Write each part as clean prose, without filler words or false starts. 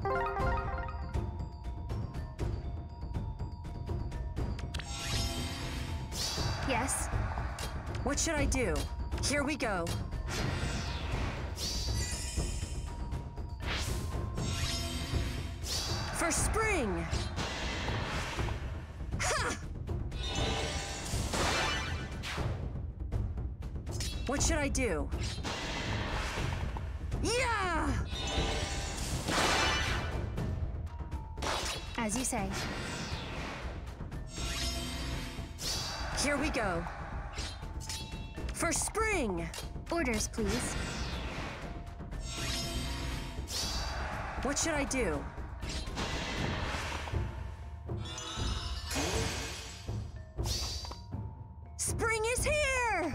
Yes? What should I do? Here we go. For spring! Ha! What should I do? Yeah! As you say. Here we go. For spring! Orders, please. What should I do? Spring is here!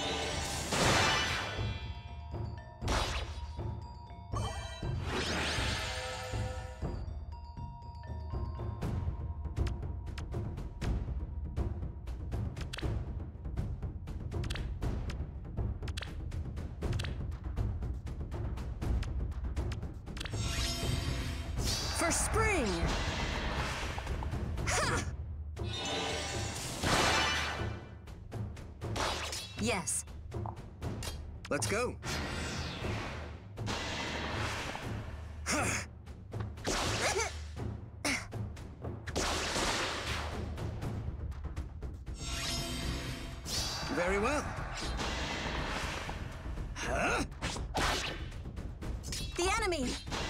For spring! Ha! Yes. Let's go. Very well. Huh? The enemy!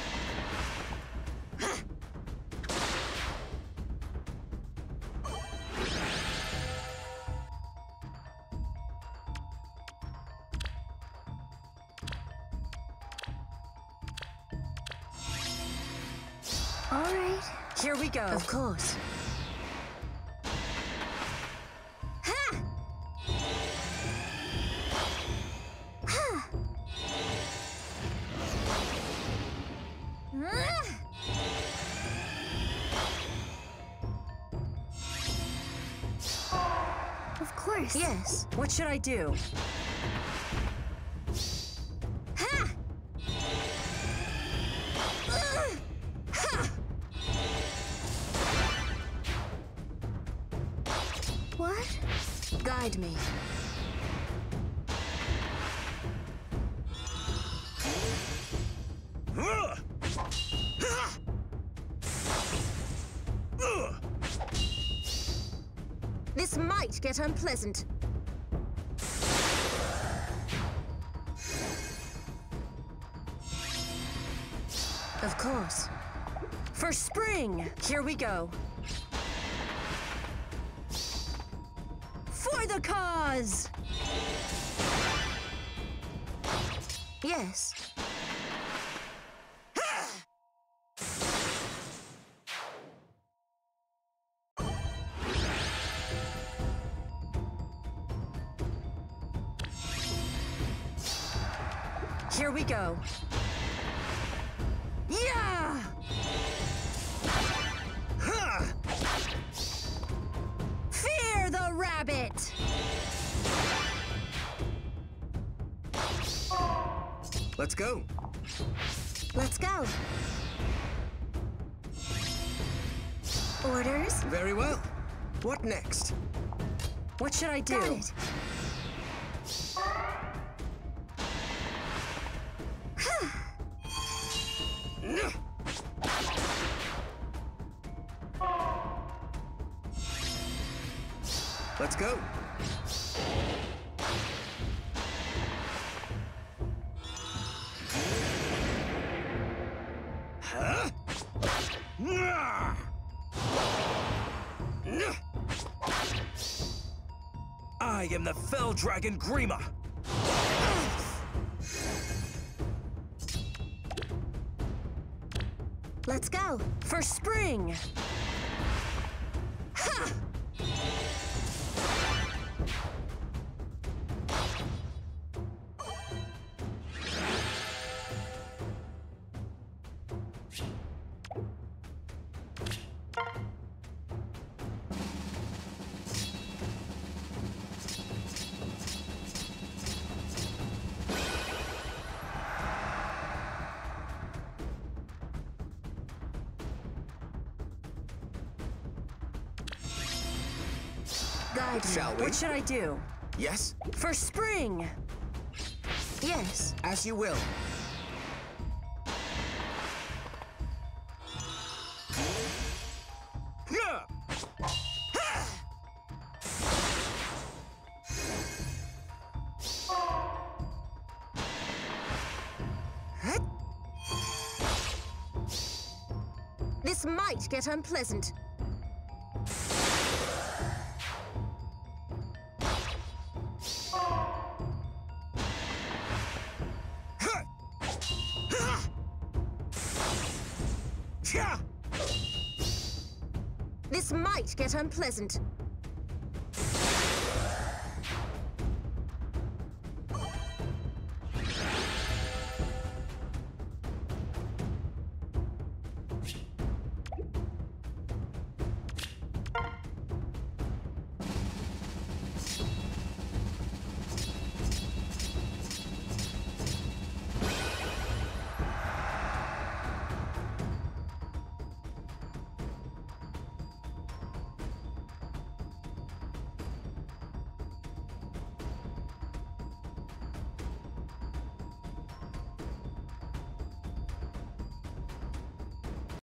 All right. Here we go. Of course. Ha! Ha! Of course. Yes. What should I do? Ha! Ha! What? Guide me. This might get unpleasant. Of course. For spring! Here we go. For the cause! Yes. Here we go. Yeah! Ha! Fear the rabbit! Let's go. Let's go. Orders? Very well. What next? What should I do? Got it. Let's go. Huh? I am the Fell Dragon Grima. Let's go. For spring! Ha! Guide me. Shall we? What should I do? Yes? For spring! Yes. As you will. This might get unpleasant. This might get unpleasant.